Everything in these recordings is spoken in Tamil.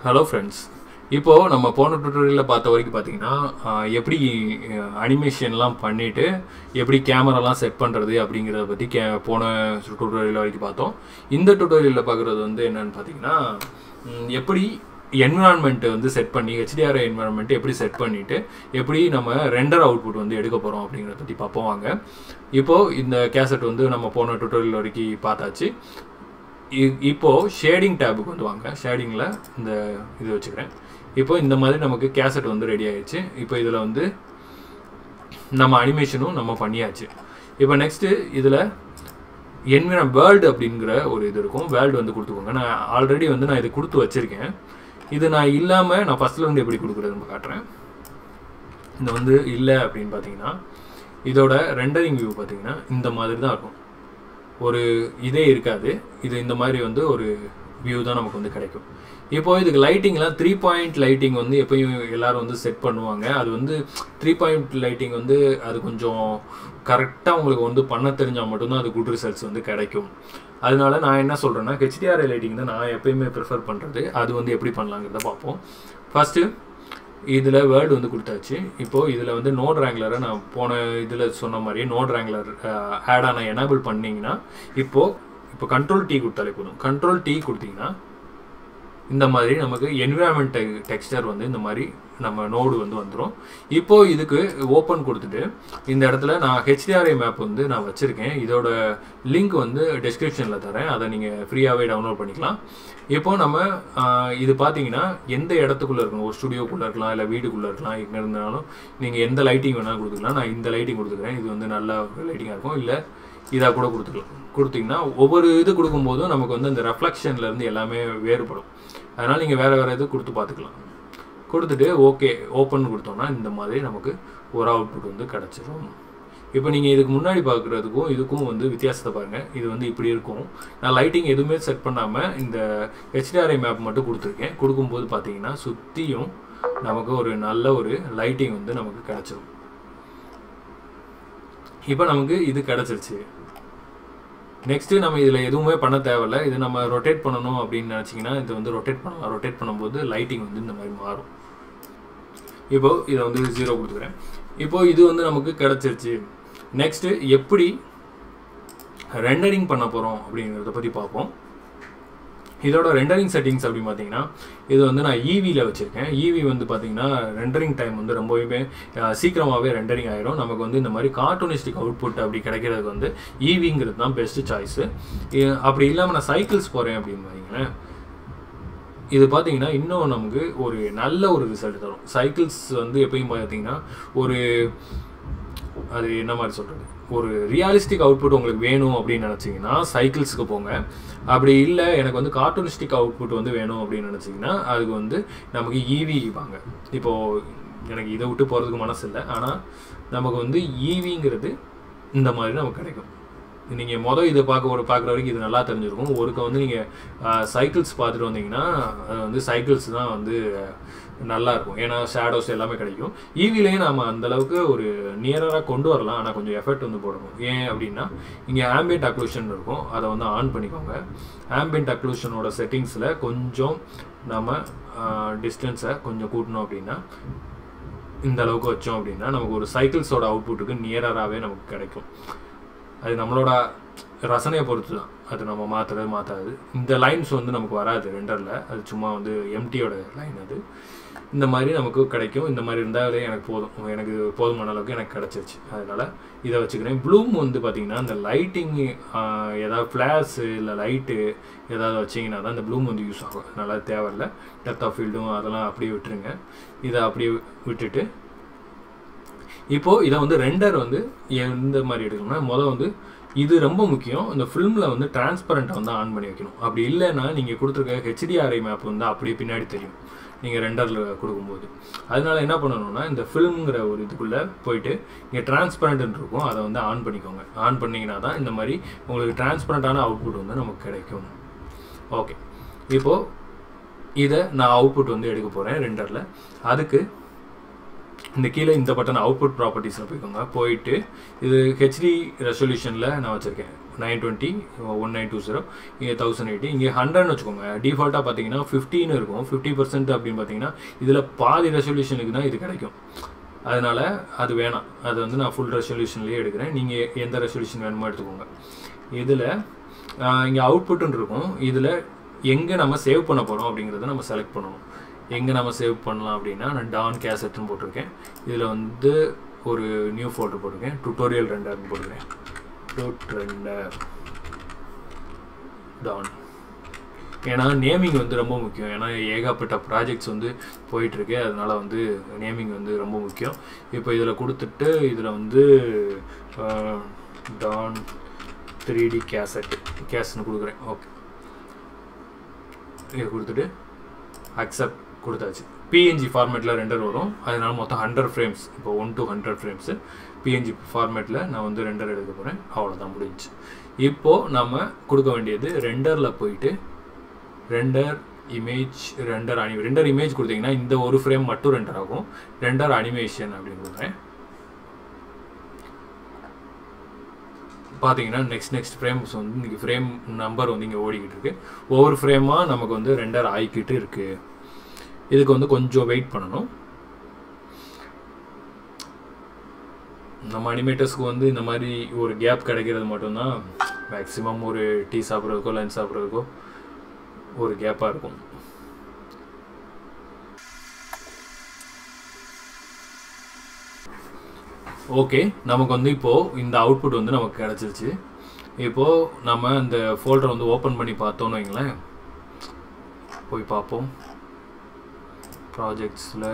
Hello friends. இப்போ நம்ம போன டுட்டோரியல்ல பார்த்த வரைக்கும் பாத்தீங்கன்னா எப்படி அனிமேஷன்லாம் பண்ணிட்டு எப்படி கேமராலாம் செட் பண்றது அப்படிங்கறத பத்தி போன டுட்டோரியல்ல வரைக்கும் பார்த்தோம். இந்த டுட்டோரியல்ல பார்க்கிறது வந்து என்னன்னு பாத்தீங்கன்னா எப்படி environment வந்து செட் பண்ணி hdri environment எப்படி செட் பண்ணிட்டு எப்படி நம்ம ரெண்டர் அவுட்புட் வந்து எடுக்க போறோம் அப்படிங்கறத பத்தி பாப்போம் வாங்க. இப்போ இந்த கேசட் வந்து நம்ம போன டுட்டோரியல் வரைக்கும் பார்த்தாச்சு. இப்போ ஷேடிங் டாபுக்கு வந்து வாங்க. ஷேடிங்ல இந்த இது வச்சுக்கிறேன். இப்போ இந்த மாதிரி நமக்கு கேசட் வந்து ரெடி ஆயிடுச்சு. இப்போ இதுல வந்து நம்ம அனிமேஷனும் நம்ம பண்ணியாச்சு. இப்போ நெக்ஸ்ட் இதுல வேர்ல்ட் அப்படிங்கிற ஒரு இது இருக்கும். வேர்ல்ட் வந்து கொடுத்துக்கோங்க. நான் ஆல்ரெடி வந்து நான் இது கொடுத்து வச்சிருக்கேன். இது நான் இல்லாம நான் ஃபர்ஸ்ட்ல இருந்து எப்படி கொடுக்குறதுன்னு காட்டுறேன். இது வந்து இல்ல அப்படின்னு பாத்தீங்கன்னா இதோட ரெண்டரிங் வியூ பாத்தீங்கன்னா இந்த மாதிரி தான் இருக்கும். ஒரு இதே இருக்காது. இது இந்த மாதிரி வந்து ஒரு வியூ தான் நமக்கு வந்து கிடைக்கும். இப்போ இதுக்கு லைட்டிங்லாம் 3 பாயிண்ட் லைட்டிங் வந்து எப்பயும் எல்லாரும் வந்து செட் பண்ணுவாங்க. அது வந்து 3 பாயிண்ட் லைட்டிங் வந்து அது கொஞ்சம் கரெக்டாக உங்களுக்கு வந்து பண்ண தெரிஞ்சால் மட்டும்தான் அது குட் ரிசல்ட்ஸ் வந்து கிடைக்கும். அதனால நான் என்ன சொல்கிறேன்னா hdri லைட்டிங் தான் நான் எப்பயுமே ப்ரிஃபர் பண்ணுறது. அது வந்து எப்படி பண்ணலாங்கிறத பார்ப்போம். ஃபஸ்ட்டு இதில் வேர்டு வந்து கொடுத்தாச்சு. இப்போது இதில் வந்து நோட் ரேங்குலரை நான் போன இதில் சொன்ன மாதிரி node wrangler add on enable பண்ணிங்கன்னா இப்போ கண்ட்ரோல் T கொடுத்தாலே போதும். கண்ட்ரோல் T கொடுத்தீங்கன்னா இந்த மாதிரி நமக்கு என்விரான்மெண்ட் டெக்ஸ்டர் வந்து இந்த மாதிரி நம்ம நோடு வந்து வந்துடும். இப்போ இதுக்கு ஓப்பன் கொடுத்துட்டு இந்த இடத்துல நான் hdri மேப் வந்து நான் வச்சுருக்கேன். இதோட லிங்க் வந்து டிஸ்கிரிப்ஷனில் தரேன். அதை நீங்கள் ஃப்ரீயாகவே டவுன்லோட் பண்ணிக்கலாம். இப்போ நம்ம இது பார்த்தீங்கன்னா எந்த இடத்துக்குள்ளே இருக்கணும், ஒரு ஸ்டுடியோக்குள்ளே இருக்கலாம், இல்லை வீடுக்குள்ளே இருக்கலாம், எங்கே இருந்தாலும் நீங்கள் எந்த லைட்டிங் வேணாலும் கொடுத்துக்கலாம். நான் இந்த லைட்டிங் கொடுத்துக்கிறேன். இது வந்து நல்ல லைட்டிங்காக இருக்கும். இல்லை இதாக கூட கொடுத்தீங்கன்னா ஒவ்வொரு இது கொடுக்கும்போதும் நமக்கு வந்து அந்த ரெஃப்ளெக்ஷன்லேருந்து எல்லாமே வேறுபடும். அதனால் நீங்கள் வேறு இது கொடுத்து பார்த்துக்கலாம். கொடுத்துட்டு ஓகே ஓப்பன் கொடுத்தோம்னா இந்த மாதிரி நமக்கு ஒரு அவுட்புட் வந்து கிடச்சிரும். இப்போ நீங்கள் இதுக்கு முன்னாடி பார்க்குறதுக்கும் இதுக்கும் வந்து வித்தியாசத்தை பாருங்கள். இது வந்து இப்படி இருக்கும். நான் லைட்டிங் எதுவுமே செட் பண்ணாமல் இந்த hdri மேப் மட்டும் கொடுத்துருக்கேன். கொடுக்கும்போது பார்த்தீங்கன்னா சுற்றியும் நமக்கு ஒரு நல்ல ஒரு லைட்டிங் வந்து நமக்கு கிடச்சிரும். இப்போ நமக்கு இது கிடச்சிருச்சு. நெக்ஸ்ட்டு நம்ம இதில் எதுவுமே பண்ண தேவையில்லை. இது நம்ம ரொட்டேட் பண்ணணும் அப்படின்னு நினச்சிங்கன்னா இது வந்து ரொட்டேட் பண்ணலாம். ரொட்டேட் பண்ணும்போது லைட்டிங் வந்து இந்த மாதிரி மாறும். இப்போது இதை வந்து 0 கொடுத்துக்கிறேன். இப்போது இது வந்து நமக்கு கிடச்சிருச்சு. நெக்ஸ்ட்டு எப்படி ரெண்டரிங் பண்ண போகிறோம் அப்படிங்கிறத பற்றி பார்ப்போம். இதோட ரெண்டரிங் செட்டிங்ஸ் அப்படின்னு பார்த்தீங்கன்னா இது வந்து நான் ஈவியில் வச்சுருக்கேன். ஈவி வந்து பார்த்தீங்கன்னா ரெண்டரிங் டைம் வந்து ரொம்பவே சீக்கிரமாகவே ரெண்டரிங் ஆகிடும். நமக்கு வந்து இந்த மாதிரி கார்ட்டூனிஸ்டிக் அவுட்புட் அப்படி கிடைக்கிறதுக்கு வந்து ஈவிங்கிறது தான் பெஸ்ட்டு சாய்ஸு. அப்படி இல்லாமல் நான் சைக்கிள்ஸ் போகிறேன் அப்படின்னு பார்த்தீங்கன்னா இது பார்த்தீங்கன்னா இன்னும் நமக்கு ஒரு நல்ல ஒரு ரிசல்ட் தரும். சைக்கிள்ஸ் வந்து எப்பயும் பார்த்தீங்கன்னா ஒரு அது என்ன மாதிரி சொல்கிறது, ஒரு ரியலிஸ்டிக் அவுட்புட் உங்களுக்கு வேணும் அப்படின்னு நினச்சிங்கன்னா சைக்கிள்ஸுக்கு போங்க. அப்படி இல்லை எனக்கு வந்து கார்ட்டூனிஸ்டிக் அவுட்புட் வந்து வேணும் அப்படின்னு நினச்சிங்கன்னா அதுக்கு வந்து நமக்கு ஈவி வாங்க. இப்போது எனக்கு இதை விட்டு போகிறதுக்கு மனசு இல்லை. ஆனால் நமக்கு வந்து ஈவிங்கிறது இந்த மாதிரி நமக்கு கிடைக்கும். நீங்கள் இதை பார்க்குற வரைக்கும் இது நல்லா தெரிஞ்சிருக்கும். ஒருக்க வந்து நீங்கள் சைக்கிள்ஸ் பார்த்துட்டு வந்தீங்கன்னா அது வந்து சைக்கிள்ஸ் தான் வந்து நல்லாயிருக்கும். ஏன்னா ஷேடோஸ் எல்லாமே கிடைக்கும். ஈவிலேயே நம்ம அந்தளவுக்கு ஒரு நியராக கொண்டு வரலாம். ஆனால் கொஞ்சம் எஃபெக்ட் வந்து போடணும். ஏன் அப்படின்னா இங்கே ஆம்பியன்ட் அக்ளூஷன் இருக்கும். அதை வந்து ஆன் பண்ணிக்கோங்க. ஆம்பியன்ட் அக்ளூஷனோட செட்டிங்ஸில் கொஞ்சம் நம்ம டிஸ்டன்ஸை கொஞ்சம் கூட்டணும். அப்படின்னா இந்த அளவுக்கு வச்சோம் அப்படின்னா நமக்கு ஒரு சைக்கிள்ஸோட அவுட்புட்டுக்கு நியராகவே நமக்கு கிடைக்கும். அது நம்மளோட ரசனையை பொறுத்து தான். அது நம்ம மாற்றாது. இந்த லைன்ஸ் வந்து நமக்கு வராது ரெண்டரில். அது சும்மா வந்து எம்டியோட லைன். அது இந்த மாதிரி நமக்கு கிடைக்கும். இந்த மாதிரி இருந்தாலே எனக்கு போதும். எனக்கு போதுமான அளவுக்கு எனக்கு கிடச்சிருச்சு. அதனால் இதை வச்சுக்கிறேன். ப்ளூம் வந்து பார்த்திங்கன்னா இந்த லைட்டிங் ஏதாவது ஃப்ளாஷு இல்லை லைட்டு ஏதாவது வச்சிங்கன்னா தான் இந்த ப்ளூம் வந்து யூஸ் ஆகும். அதனால் தேவையில்லை. டெப்த் ஆஃப் ஃபீல்டும் அதெல்லாம் அப்படியே விட்டுருங்க. இதை அப்படியே விட்டுட்டு இப்போது இதை வந்து ரெண்டர் வந்து எந்த மாதிரி எடுக்கணும்னா வந்து இது ரொம்ப முக்கியம். இந்த ஃபிலிமில் வந்து டிரான்ஸ்பரண்ட்டை வந்து ஆன் பண்ணி வைக்கணும். அப்படி இல்லைன்னா நீங்கள் கொடுத்துருக்க hdri மேப் வந்து அப்படியே பின்னாடி தெரியும் நீங்கள் ரெண்டரில் கொடுக்கும்போது. அதனால என்ன பண்ணணும்னா இந்த ஃபிலிம்ங்கிற ஒரு இதுக்குள்ளே போயிட்டு இங்கே டிரான்ஸ்பரண்ட் இருக்கும். அதை வந்து ஆன் பண்ணிக்கோங்க. ஆன் பண்ணிங்கன்னா தான் இந்த மாதிரி உங்களுக்கு டிரான்ஸ்பரண்ட்டான அவுட்புட் வந்து நமக்கு கிடைக்கும். ஓகே, இப்போது இதை நான் அவுட்புட் வந்து எடுக்க போகிறேன் ரெண்டரில். அதுக்கு இந்த கீழே இந்த பட்டன் அவுட்புட் ப்ராப்பர்ட்டிஸில் போய்க்கோங்க. போயிட்டு இது ஹெச்டி ரெசல்யூஷனில் நான் வச்சுருக்கேன் 920 1920 இங்கே 1080 இங்கே 100ன்னு வச்சுக்கோங்க. டிஃபால்ட்டாக பார்த்தீங்கன்னா 15 இருக்கும். 50% அப்படின்னு பார்த்தீங்கன்னா இதில் பாதி ரெசல்யூஷனுக்கு தான் இது கிடைக்கும். அதனால் அது வேணாம். அது வந்து நான் ஃபுல் ரெசல்யூஷன்லேயே எடுக்கிறேன். நீங்கள் எந்த ரெசல்யூஷன் வேணுமோ எடுத்துக்கோங்க. இதில் இங்கே அவுட்புட்டுன்னு இருக்கும். இதில் எங்கே நம்ம சேவ் பண்ண போகிறோம் அப்படிங்கிறத நம்ம செலக்ட் பண்ணணும். எங்கே நம்ம சேவ் பண்ணலாம் அப்படின்னா நான் டான் கேசட்னு போட்டிருக்கேன். இதில் வந்து ஒரு நியூ ஃபோல்டர் போட்டிருக்கேன். டுட்டோரியல் ரெண்டர்னு போட்டிருக்கேன். Render Don. ஏன்னா நேமிங் வந்து ரொம்ப முக்கியம். ஏன்னா ஏகப்பட்ட ப்ராஜெக்ட்ஸ் வந்து போயிட்டுருக்கு. அதனால் வந்து நேமிங் வந்து ரொம்ப முக்கியம். இப்போ இதில் கொடுத்துட்டு இதில் வந்து டான் 3D கேஸ்ட்னு கொடுக்குறேன். ஓகே, இதை கொடுத்துட்டு அக்செப்ட் கொடுத்தாச்சு. பிஎன்ஜி ஃபார்மேட்டில் ரெண்டர் வரும். அதனால மொத்தம் 100 ஃப்ரேம்ஸ். இப்போ 1 to 100 ஃப்ரேம்ஸு பிஎன்ஜி ஃபார்மேட்டில் நான் வந்து ரெண்டர் எடுக்க போகிறேன். அவ்வளோதான், முடிஞ்சு. இப்போது நம்ம கொடுக்க வேண்டியது ரெண்டரில் போயிட்டு ரெண்டர் இமேஜ் ரெண்டர் இமேஜ் கொடுத்தீங்கன்னா இந்த ஒரு ஃப்ரேம் மட்டும் ரெண்டர் ஆகும். ரெண்டர் அனிமேஷன் அப்படின்னு கொடுக்குறேன். பார்த்தீங்கன்னா நெக்ஸ்ட் ஃப்ரேம்ஸ் வந்து இன்றைக்கி ஃப்ரேம் நம்பர் வந்து இங்கே ஓடிக்கிட்டு இருக்குது. ஒவ்வொரு ஃப்ரேமாக நமக்கு வந்து ரெண்டர் ஆகிக்கிட்டு இருக்குது. இதுக்கு வந்து கொஞ்சம் வெயிட் பண்ணணும். நம்ம அனிமேட்டர்ஸ்க்கு வந்து இந்த மாதிரி ஒரு கேப் கிடைக்கிறது மட்டும்தான் மேக்ஸிமம் ஒரு டீ சாப்பிட்றதுக்கோ லஞ்ச் சாப்பிட்றதுக்கோ ஒரு கேப்பாக இருக்கும். ஓகே, நமக்கு வந்து இப்போது இந்த அவுட்புட் வந்து நமக்கு கிடச்சிருச்சு. இப்போது நம்ம இந்த ஃபோல்டர் வந்து ஓப்பன் பண்ணி பார்த்தோன்னு வைங்களேன். போய் பார்ப்போம். ப்ராஜெக்ட்ஸில்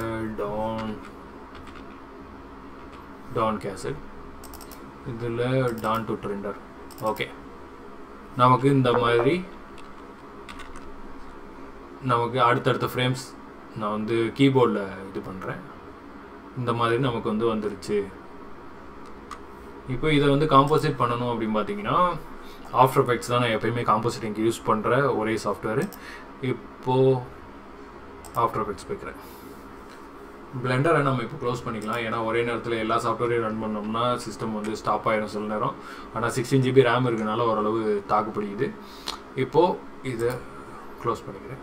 டான் கேசட், இதில் டான் டு ரெண்டர். ஓகே, நமக்கு இந்த மாதிரி நமக்கு அடுத்தடுத்த ஃப்ரேம்ஸ் நான் வந்து கீபோர்டில் இது பண்ணுறேன். இந்த மாதிரி நமக்கு வந்து வந்துருச்சு. இப்போ இதை வந்து காம்போசிட் பண்ணணும் அப்படின்னு பார்த்தீங்கன்னா ஆஃப்டர் எஃபெக்ட்ஸ் தான் நான் எப்போயுமே காம்போசிட்டிங்க்கு யூஸ் பண்ணுற ஒரே சாஃப்ட்வேரு. இப்போது ஆஃப்டர் எஃபெக்ட்ஸ் போய்க்கிறேன். பிளெண்டரை நம்ம இப்போ க்ளோஸ் பண்ணிக்கலாம். ஏன்னா ஒரே நேரத்தில் எல்லா சாஃப்ட்வேரையும் ரன் பண்ணோம்னா சிஸ்டம் வந்து ஸ்டாப் ஆகிடும் சில நேரம். ஆனால் 16 GB ரேம் இருக்கனால ஓரளவு தாக்கு பிடிக்குது. இப்போது இதை க்ளோஸ் பண்ணிக்கிறேன்.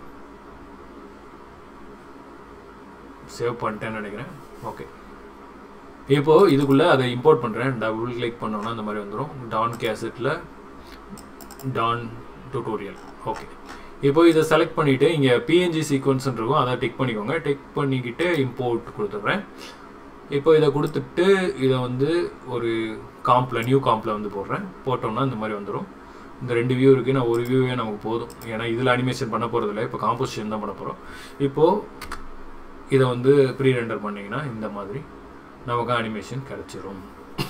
சேவ் பண்ணிட்டேன்னு நினைக்கிறேன். ஓகே, இப்போது இதுக்குள்ளே அதை இம்போர்ட் பண்ணுறேன். டபுள் கிளிக் பண்ணோன்னா அந்த மாதிரி வந்துடும். டான் கேசட்டில் டான் டுட்டோரியல். ஓகே, இப்போ இதை செலக்ட் பண்ணிவிட்டு இங்கே பிஎன்ஜி சீக்வன்ஸ் இருக்கும், அதை டிக் பண்ணிக்கோங்க. டிக் பண்ணிக்கிட்டு இம்போர்ட் கொடுத்துட்றேன். இப்போ இதை கொடுத்துட்டு இதை வந்து ஒரு நியூ காம்பில் வந்து போடுறேன். போட்டோம்னா இந்த மாதிரி வந்துடும். இந்த 2 வியூ இருக்குது. நான் ஒரு வியூவே நமக்கு போதும். ஏன்னா இதில் அனிமேஷன் பண்ண போகிறதில்ல, இப்போ காம்போசிஷன் தான் பண்ண போகிறோம். இப்போது இதை வந்து ப்ரீ ரெண்டர் பண்ணிங்கன்னா இந்த மாதிரி நமக்கு அனிமேஷன் கிடச்சிரும்.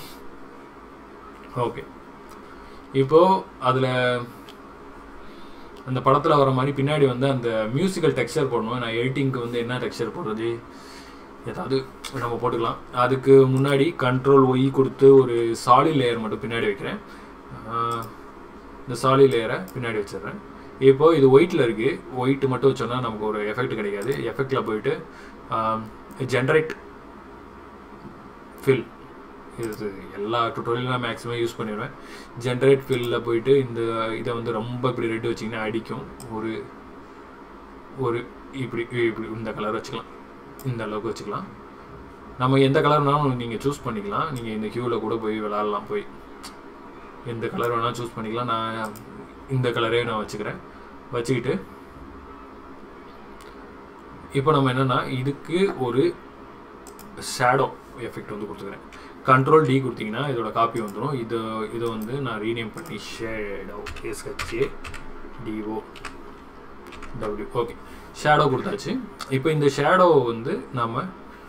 ஓகே, இப்போது அதில் அந்த படத்தில் வர மாதிரி பின்னாடி வந்து அந்த மியூசிக்கல் டெக்ஸ்சர் போடணும். நான் எடிட்டிங்க்கு வந்து என்ன டெக்ஸ்சர் போடுறது, ஏதாவது நம்ம போட்டுக்கலாம். அதுக்கு முன்னாடி Ctrl+Y கொடுத்து ஒரு சாலிட் லேயர் மட்டும் பின்னாடி வைக்கிறேன். இந்த சாலிட் லேயரை பின்னாடி வச்சிடுறேன். இப்போது இது ஒயிட்டில் இருக்குது. ஒயிட்டு மட்டும் வச்சோன்னா நமக்கு ஒரு எஃபெக்ட் கிடைக்காது. எஃபெக்டில் போயிட்டு ஜென்ரேட் ஃபில், இது எல்லா டுட்டோரியலும் நான் மேக்ஸிமம் யூஸ் பண்ணிடுவேன். ஜென்ரேட் ஃபில்லில் போயிட்டு இதை வந்து ரொம்ப இப்படி ரெட்டு வச்சிங்கன்னா அடிக்கும். ஒரு இப்படி இந்த கலர் வச்சுக்கலாம். இந்த அளவுக்கு வச்சுக்கலாம். நம்ம எந்த கலர்னாலும் நீங்கள் சூஸ் பண்ணிக்கலாம். நீங்கள் இந்த கியூவில் கூட போய் விளாட்லாம். போய் எந்த கலர் வேணாலும் சூஸ் பண்ணிக்கலாம். நான் இந்த கலரே நான் வச்சுக்கிறேன். வச்சுக்கிட்டு இப்போ நம்ம என்னென்னா இதுக்கு ஒரு ஷேடோ எஃபெக்ட் வந்து கொடுத்துக்கிறேன். Ctrl+D கொடுத்தீங்கன்னா இதோட காப்பி வந்துடும். இதை வந்து நான் ரீநேம் பண்ணி ஷேடோ SHADO. ஓகே, ஷேடோ கொடுத்தாச்சு. இப்போ இந்த ஷேடோ வந்து நம்ம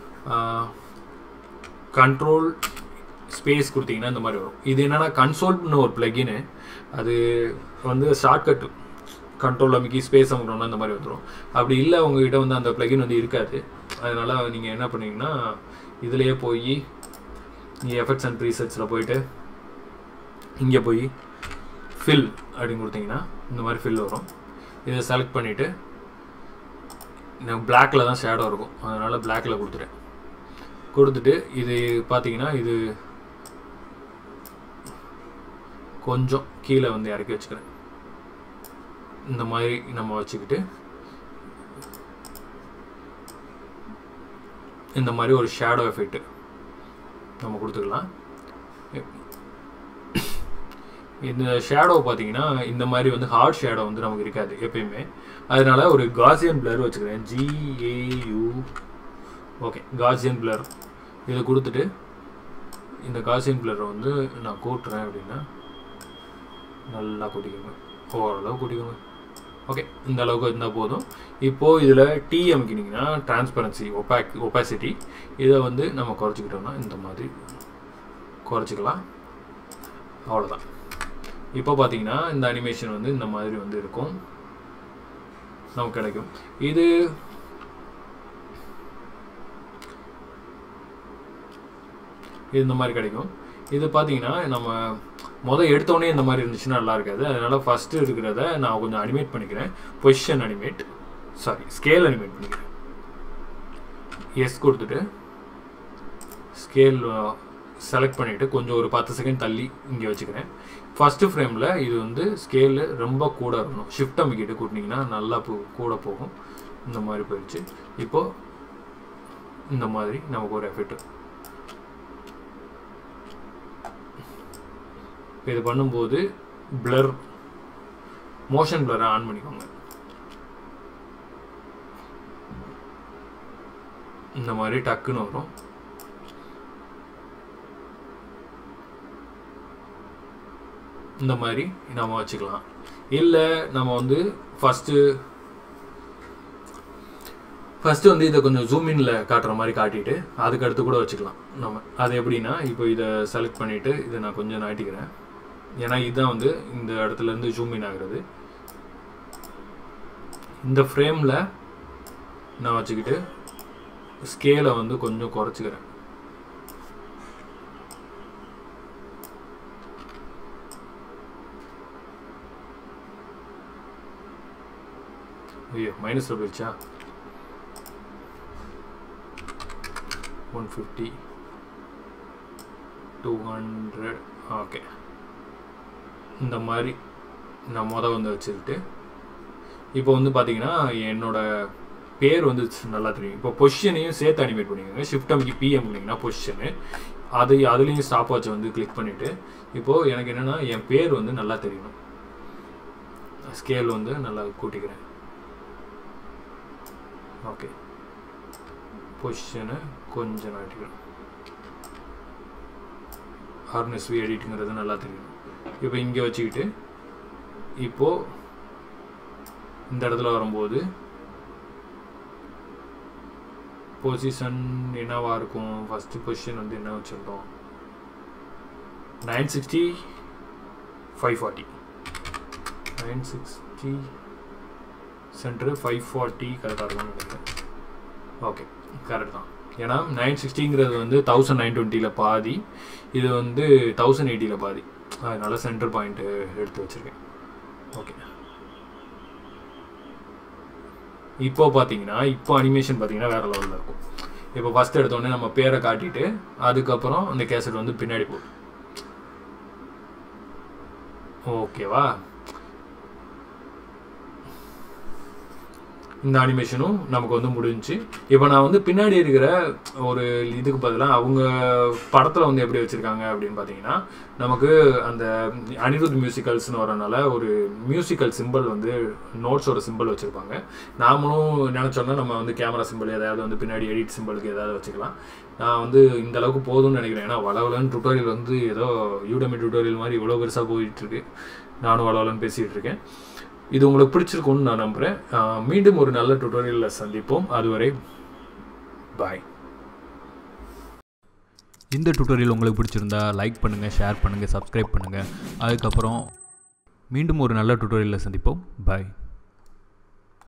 Ctrl ஸ்பேஸ் கொடுத்தீங்கன்னா இந்த மாதிரி வரும். இது என்னென்னா கன்சோல்னு ஒரு பிளகின்னு, அது வந்து ஷார்ட்கட் Ctrl அமைக்கி ஸ்பேஸ் அமுக்கணும்னா இந்த மாதிரி வந்துடும். அப்படி இல்லை உங்ககிட்ட வந்து அந்த பிளகின் வந்து இருக்காது. அதனால் நீங்கள் என்ன பண்ணுவீங்கன்னா இதிலேயே போய் நீங்கள் எஃபெக்ட்ஸ் அண்ட் ப்ரீசெட்ஸில் போயிட்டு இங்கே போய் ஃபில் அப்படின்னு கொடுத்தீங்கன்னா இந்த மாதிரி ஃபில் வரும். இதை செலக்ட் பண்ணிவிட்டு எனக்கு பிளாக்கில் தான் ஷேடோ இருக்கும். அதனால் பிளாக்கில் கொடுத்துட்டேன். கொடுத்துட்டு இது பார்த்தீங்கன்னா இது கொஞ்சம் கீழே வந்து இறக்கி வச்சுக்கிறேன். இந்த மாதிரி நம்ம வச்சுக்கிட்டு இந்த மாதிரி ஒரு ஷேடோ எஃபெக்ட் நம்ம கொடுத்துக்கலாம். இந்த ஷேடோ பார்த்தீங்கன்னா இந்த மாதிரி வந்து ஹார்ட் ஷேடோ வந்து நமக்கு இருக்காது எப்பயுமே. அதனால ஒரு காசியன் பிளர் வச்சுக்கிறேன். GAU ஓகே காசியன் பிளர் இதை கொடுத்துட்டு இந்த காசியன் பிளரை வந்து நான் கூட்டுறேன் அப்படின்னா நல்லா கூட்டிக்கோங்க, ஓரளவு கூட்டிக்கோங்க. ஓகே இந்த அளவுக்கு இருந்தால் போதும். இப்போது இதில் T அமைக்கினீங்கன்னா டிரான்ஸ்பரன்சி ஒப்பாசிட்டி இதை வந்து நம்ம குறைச்சிக்கிட்டோம்னா இந்த மாதிரி குறைச்சிக்கலாம். அவ்வளோதான். இப்போ பார்த்தீங்கன்னா இந்த அனிமேஷன் வந்து இந்த மாதிரி வந்து இருக்கும், நமக்கு கிடைக்கும். இது இந்த மாதிரி கிடைக்கும். இது பார்த்தீங்கன்னா நம்ம எடுத்தோடனே இந்த மாதிரி இருந்துச்சுன்னா நல்லா இருக்காது. அதனால் ஃபஸ்ட்டு இருக்கிறத நான் கொஞ்சம் அனிமேட் பண்ணிக்கிறேன். பொசிஷன் அனிமேட் ஸ்கேல் அனிமேட் பண்ணிக்கிறேன். எஸ் கொடுத்துட்டு ஸ்கேல் செலக்ட் பண்ணிவிட்டு கொஞ்சம் ஒரு 10 செகண்ட் தள்ளி இங்கே வச்சுக்கிறேன். ஃபஸ்ட்டு ஃப்ரேமில் இது வந்து ஸ்கேலு ரொம்ப கூட இருக்கணும். ஷிஃப்ட் அமைக்கிட்டு கூட்டினீங்கன்னா நல்லா கூட போகும். இந்த மாதிரி போயிடுச்சு. இப்போது இந்த மாதிரி நமக்கு ஒரு எஃபெக்ட். இது பண்ணும்போது பிளர் மோஷன் பிளரை ஆன் பண்ணிக்கோங்க. இந்த மாதிரி டக்குன்னு வரும். இந்த மாதிரி நம்ம வச்சுக்கலாம். இல்லை நம்ம வந்து ஃபஸ்ட்டு வந்து இதை கொஞ்சம் ஜூமின்ல காட்டுற மாதிரி காட்டிட்டு அதுக்கு அடுத்து கூட வச்சுக்கலாம் நம்ம. அது எப்படின்னா இப்போ இதை செலக்ட் பண்ணிவிட்டு இதை நான் கொஞ்சம் நாட்டிக்கிறேன். ஏன்னா இதுதான் வந்து இந்த இடத்துலேருந்து ஜூமின் ஆகிறது. இந்த ஃப்ரேமில் நான் வச்சுக்கிட்டு ஸ்கேலை வந்து கொஞ்சம் குறைச்சிக்கிறேன். ஐயோ மைனஸில் போயிடுச்சா? 150 200 ஓகே. இந்த மாதிரி நான் வந்து வச்சுக்கிட்டு இப்போ வந்து பார்த்தீங்கன்னா என்னோடய பேர் வந்து நல்லா தெரியும். இப்போ பொசிஷனையும் சேர்த்து அனிமேட் பண்ணிக்கோங்க. ஷிஃப்ட் அமைக்கி PM பண்ணிங்கன்னா பொசிஷனு அதுலேயும் ஸ்டாப் வாட்சை வந்து கிளிக் பண்ணிவிட்டு இப்போது எனக்கு என்னென்னா என் பேர் வந்து நல்லா தெரியணும். ஸ்கேல் வந்து நல்லா கூட்டிக்கிறேன். ஓகே பொசிஷனை கொஞ்சம் நாட்டிக்கிறேன். Arun SV எடிட்டுங்கிறது நல்லா தெரியும். இப்போ இங்கே வச்சுக்கிட்டு இப்போது இந்த இடத்துல வரும்போது பொசிஷன் என்னவா இருக்கும்? ஃபஸ்ட்டு பொசிஷன் வந்து என்ன வச்சுருந்தோம்? 960 540 960 சென்டரு 540 கரெக்டாக இருக்கும்னு நினைக்கிறேன். ஓகே கரெக்ட் தான். ஏன்னா 960ங்கிறது வந்து 1920 பாதி, இது வந்து 1080 பாதி. அதனால் சென்டர் பாயிண்ட்டு எடுத்து வச்சுருக்கேன். ஓகே இப்போ பார்த்தீங்கன்னா இப்போ அனிமேஷன் பார்த்தீங்கன்னா வேறு லெவலில் இருக்கும். இப்போ ஃபஸ்ட் எடுத்தோடனே நம்ம பேரை காட்டிட்டு அதுக்கப்புறம் அந்த கேசட் வந்து பின்னாடி போகும். ஓகேவா? இந்த அனிமேஷனும் நமக்கு வந்து முடிஞ்சு. இப்போ நான் வந்து பின்னாடி இருக்கிற ஒரு இதுக்கு பதிலாக அவங்க படத்தில் வந்து எப்படி வச்சுருக்காங்க அப்படின்னு பார்த்தீங்கன்னா நமக்கு அந்த அனிருத் மியூசிக்கல்ஸ்னு வரனால ஒரு மியூசிக்கல் சிம்பிள் வந்து நோட்ஸோட சிம்பிள் வச்சுருப்பாங்க. நாமளும் நினச்சோன்னா நம்ம வந்து கேமரா சிம்பிள் ஏதாவது வந்து பின்னாடி எடிட் சிம்பிளுக்கு ஏதாவது வச்சுக்கலாம். நான் வந்து இந்த அளவுக்கு போதும்னு நினைக்கிறேன். ஏன்னா வளவலன்னு டுட்டோரியல் வந்து ஏதோ யூடமி டுட்டோரியல் மாதிரி இவ்வளோ பெருசாக போயிட்டுருக்கு. நானும் வளவலன்னு பேசிகிட்டு இருக்கேன். இது உங்களுக்கு பிடிச்சிருக்கும்னு நான் நம்புகிறேன். மீண்டும் ஒரு நல்ல டுட்டோரியலில் சந்திப்போம். அதுவரை பாய். இந்த டுட்டோரியல் உங்களுக்கு பிடிச்சிருந்தா லைக் பண்ணுங்கள், ஷேர் பண்ணுங்கள், சப்ஸ்கிரைப் பண்ணுங்கள். அதுக்கப்புறம் மீண்டும் ஒரு நல்ல டுட்டோரியலில் சந்திப்போம். பாய்.